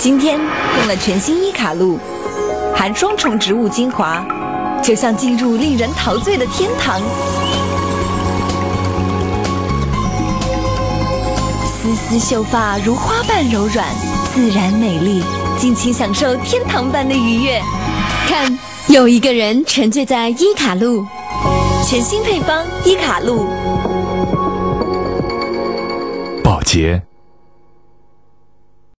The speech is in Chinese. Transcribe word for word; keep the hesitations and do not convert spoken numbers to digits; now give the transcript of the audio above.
今天用了全新伊卡露，含双重植物精华，就像进入令人陶醉的天堂。丝丝秀发如花瓣柔软，自然美丽，尽情享受天堂般的愉悦。 看，有一个人沉醉在伊卡露， 全新配方伊卡露。 宝洁